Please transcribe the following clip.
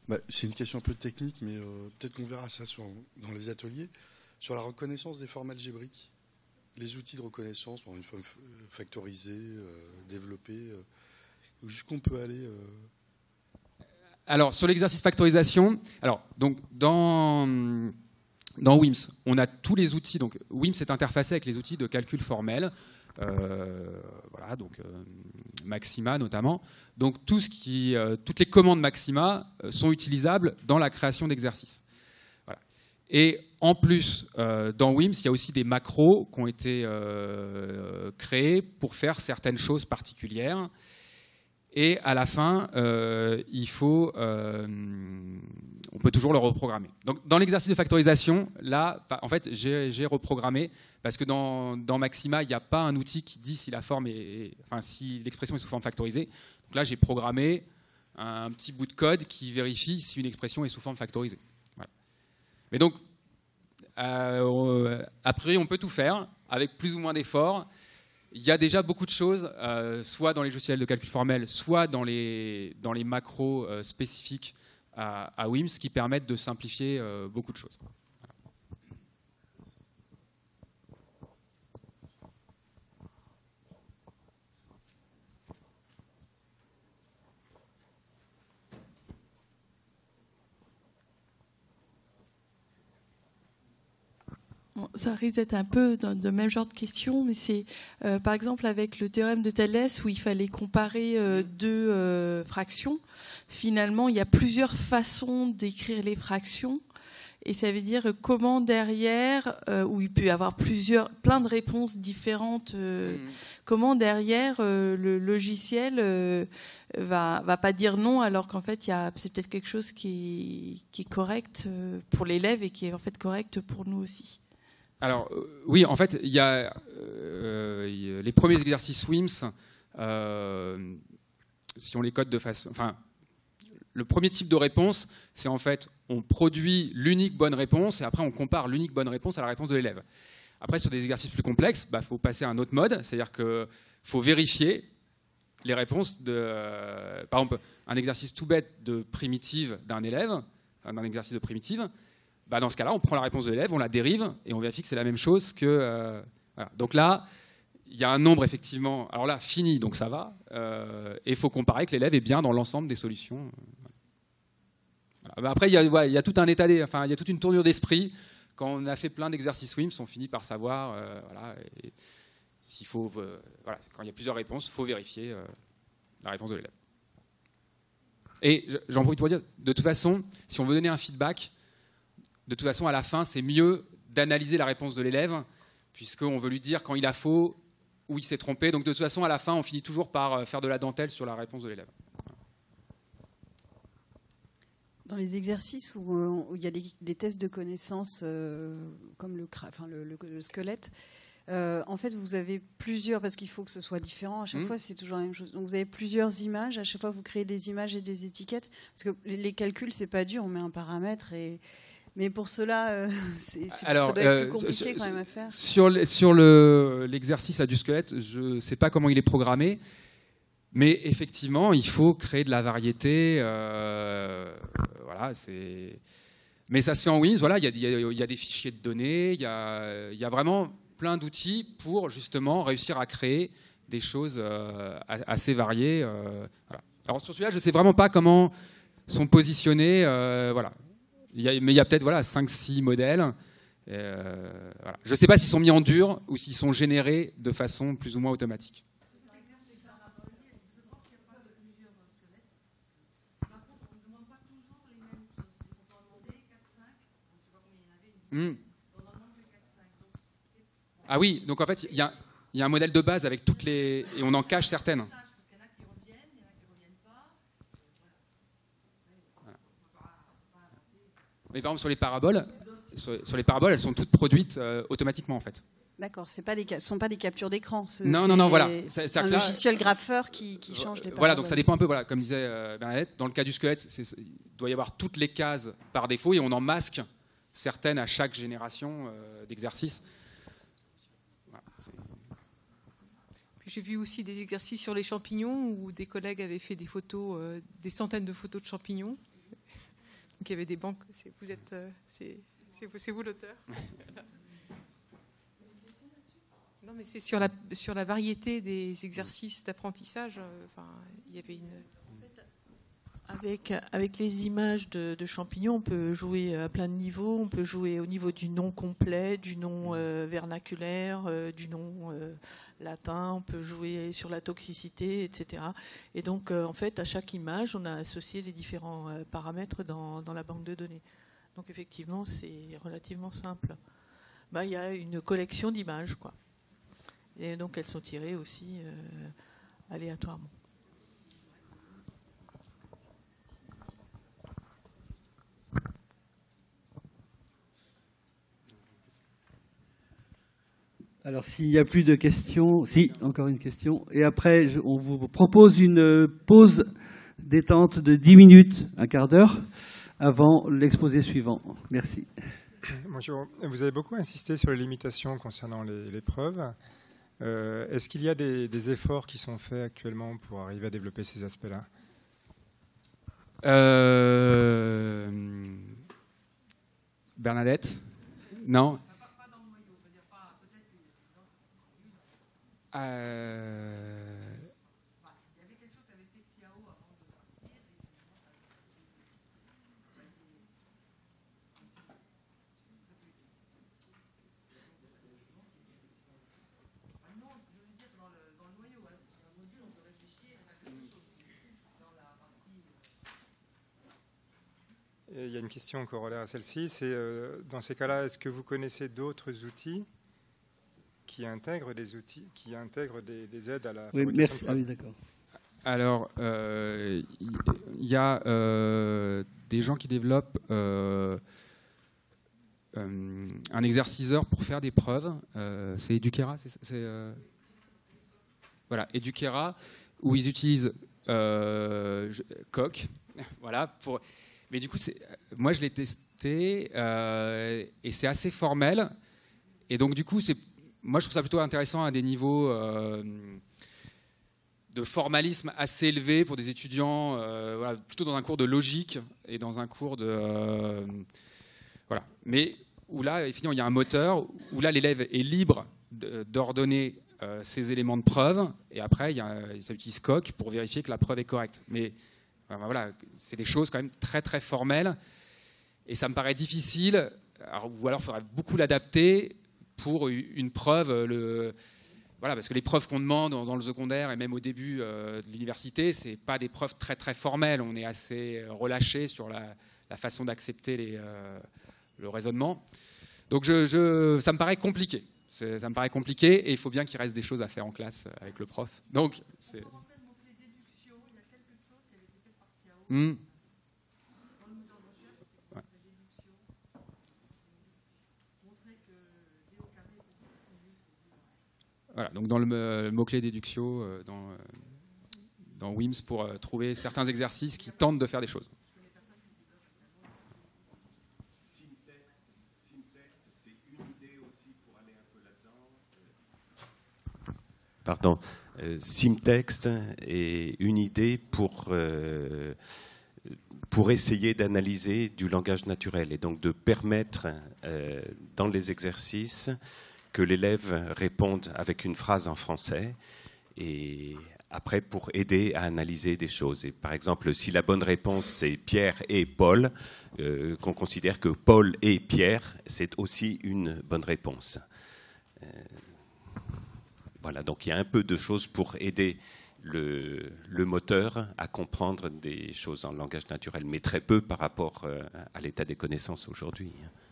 C'est une question un peu technique, mais peut-être qu'on verra ça dans les ateliers. Sur la reconnaissance des formats algébriques, les outils de reconnaissance, une fois factorisés, développés, jusqu'où on peut aller Alors, sur l'exercice factorisation, donc dans WIMS, on a tous les outils. Donc, WIMS est interfacé avec les outils de calcul formel, donc Maxima notamment. Donc, toutes les commandes Maxima sont utilisables dans la création d'exercices. Voilà. Et en plus, dans WIMS, il y a aussi des macros qui ont été créés pour faire certaines choses particulières. Et à la fin, on peut toujours le reprogrammer. Donc, dans l'exercice de factorisation, là, en fait, j'ai reprogrammé parce que dans Maxima, il n'y a pas un outil qui dit si la forme si l'expression est sous forme factorisée. Donc là, j'ai programmé un petit bout de code qui vérifie si une expression est sous forme factorisée. Voilà. Mais donc, après, on peut tout faire avec plus ou moins d'efforts. Il y a déjà beaucoup de choses, soit dans les logiciels de calcul formel, soit dans les macros spécifiques à WIMS, qui permettent de simplifier beaucoup de choses. Ça risque d'être un peu dans le même genre de question, mais c'est par exemple avec le théorème de Thalès où il fallait comparer deux fractions. Finalement, il y a plusieurs façons d'écrire les fractions, et ça veut dire comment derrière, où il peut y avoir plein de réponses différentes, comment derrière le logiciel va pas dire non, alors qu'en fait c'est peut-être quelque chose qui est correct pour l'élève et qui est en fait correct pour nous aussi. Alors, oui, en fait, il y a les premiers exercices WIMS, si on les code de façon... Enfin, le premier type de réponse, c'est en fait, on produit l'unique bonne réponse et après, on compare l'unique bonne réponse à la réponse de l'élève. Après, sur des exercices plus complexes, faut passer à un autre mode, c'est-à-dire qu'il faut vérifier les réponses de... par exemple, un exercice tout bête de primitive d'un élève, d'un exercice de primitive, dans ce cas-là, on prend la réponse de l'élève, on la dérive et on vérifie que c'est la même chose que... voilà. Donc là, il y a un nombre effectivement, alors là, fini, donc ça va, et il faut comparer que l'élève est bien dans l'ensemble des solutions. Voilà. Après, il y a tout un état, il y a toute une tournure d'esprit. Quand on a fait plein d'exercices WIMS, on finit par savoir, s'il faut, quand il y a plusieurs réponses, il faut vérifier la réponse de l'élève. Et j'en profite pour dire, de toute façon, si on veut donner un feedback, de toute façon, à la fin, c'est mieux d'analyser la réponse de l'élève, puisqu'on veut lui dire quand il a faux, où il s'est trompé. Donc de toute façon, à la fin, on finit toujours par faire de la dentelle sur la réponse de l'élève. Dans les exercices où il y a des tests de connaissances, comme le squelette, en fait, vous avez plusieurs, parce qu'il faut que ce soit différent, à chaque fois, c'est toujours la même chose. Donc vous avez plusieurs images, à chaque fois, vous créez des images et des étiquettes, parce que les calculs, c'est pas dur, on met un paramètre et... Mais pour cela, ça doit être plus compliqué quand même à faire. Sur l'exercice du squelette, je ne sais pas comment il est programmé, mais effectivement, il faut créer de la variété. Mais ça se fait en WIMS. Voilà, il y a des fichiers de données, il y a vraiment plein d'outils pour justement réussir à créer des choses assez variées. Voilà. Alors sur celui-là, je ne sais vraiment pas comment sont positionnés. Voilà. Mais il y a peut-être 5-6 modèles. Voilà. Je ne sais pas s'ils sont mis en dur ou s'ils sont générés de façon plus ou moins automatique. Ah oui, donc en fait, il y a un modèle de base avec toutes les... Et on en cache certaines. Mais par exemple, sur les paraboles, elles sont toutes produites automatiquement en fait. D'accord, ce ne sont pas des captures d'écran. Non, voilà. C'est un logiciel graffeur qui change les paraboles. Voilà, donc ça dépend un peu, comme disait Bernadette. Dans le cas du squelette, il doit y avoir toutes les cases par défaut et on en masque certaines à chaque génération d'exercices. Voilà, j'ai vu aussi des exercices sur les champignons où des collègues avaient fait des photos, des centaines de photos de champignons. Donc, il y avait des banques. C'est vous l'auteur. Non, mais c'est sur la variété des exercices d'apprentissage. Il y avait une... Avec les images de champignons, on peut jouer à plein de niveaux. On peut jouer au niveau du nom complet, du nom vernaculaire, du nom latin. On peut jouer sur la toxicité, etc. Et donc, en fait, à chaque image, on a associé les différents paramètres dans la banque de données. Donc, effectivement, c'est relativement simple. Il y a une collection d'images, quoi. Et donc, elles sont tirées aussi aléatoirement. Alors, s'il n'y a plus de questions... Si, encore une question. Et après, on vous propose une pause détente de 10 minutes, un quart d'heure, avant l'exposé suivant. Merci. Bonjour. Vous avez beaucoup insisté sur les limitations concernant les preuves. Est-ce qu'il y a des efforts qui sont faits actuellement pour arriver à développer ces aspects-là ? Bernadette ? Non ? Et il y a une question corollaire à celle-ci, c'est dans ces cas-là, est-ce que vous connaissez d'autres outils qui intègrent des aides à la fabrication de merci. preuves ? Ah oui, d'accord. Alors, il y a des gens qui développent un exerciceur pour faire des preuves. C'est Eduquera, voilà, Eduquera, où ils utilisent Coq. Voilà, mais du coup, moi, je l'ai testé et c'est assez formel. Et donc, du coup, moi, je trouve ça plutôt intéressant à des niveaux de formalisme assez élevés pour des étudiants, voilà, plutôt dans un cours de logique et dans un cours de... voilà. Mais où là, effectivement, il y a un moteur, où là, l'élève est libre d'ordonner ces éléments de preuve, et après, ça utilise Coq pour vérifier que la preuve est correcte. Mais voilà, c'est des choses quand même très, très formelles, et ça me paraît difficile, ou alors il faudrait beaucoup l'adapter pour une preuve, voilà, parce que les preuves qu'on demande dans le secondaire et même au début de l'université, c'est pas des preuves très très formelles. On est assez relâché sur la façon d'accepter le raisonnement. Donc ça me paraît compliqué. Ça me paraît compliqué et il faut bien qu'il reste des choses à faire en classe avec le prof. Donc c'est... Voilà, donc dans le mot-clé déduction, dans WIMS, pour trouver certains exercices qui tentent de faire des choses. Simtext, c'est une idée aussi pour aller un peu là-dedans. Pardon, Simtext est une idée pour essayer d'analyser du langage naturel et donc de permettre dans les exercices que l'élève réponde avec une phrase en français et après pour aider à analyser des choses. Et par exemple, si la bonne réponse c'est Pierre et Paul, qu'on considère que Paul et Pierre, c'est aussi une bonne réponse. Voilà, donc il y a un peu de choses pour aider le moteur à comprendre des choses en langage naturel, mais très peu par rapport à l'état des connaissances aujourd'hui.